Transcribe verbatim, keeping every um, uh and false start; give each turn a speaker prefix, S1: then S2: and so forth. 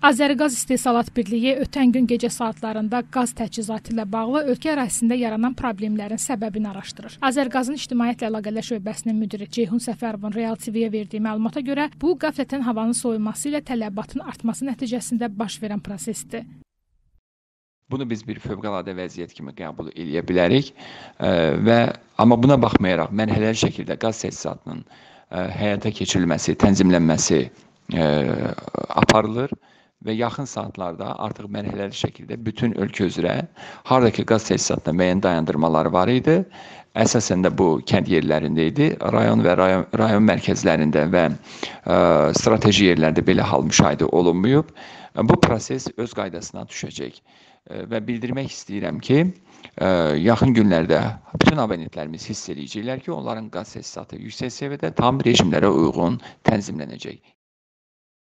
S1: Azəriqaz İstehsalat Birliyi ötən gün gecə saatlarında qaz təchizatı ilə bağlı ölkə ərazisində yaranan problemlərin səbəbini araşdırır. Azəriqazın İctimaiyyətlə Əlaqələr Şöbəsinin müdiri Ceyhun Səfərovun Real T V-yə verdiyi məlumata görə, bu qəflətən havanın soyuması ilə tələbatın artması nəticəsində baş verən prosesdir.
S2: Bunu biz bir fövqəladə vəziyyət kimi qəbul edə bilərik və amma buna baxmayaraq mərhələli şəkildə qaz təchizatının həyata keçirilməsi, tənzimlənməsi aparılır və yaxın saatlarda artıq mərhələli şəkildə bütün ölkə üzrə haradakı qaz təchizatında müəyyən dayandırmalar var idi. Əsasən də bu kənd yerlərində idi. Rayon və rayon, rayon mərkəzlərində və ə, strateji yerlərdə belə hal müşahidə olunmayıb. Bu proses öz qaydasına düşəcək. Və bildirmək istəyirəm ki, yaxın günlərdə bütün abonentlərimiz hiss edəcəklər ki, onların qaz təchizatı yüksək səviyyədə tam rejimlərə uyğun tənzimlənəcək.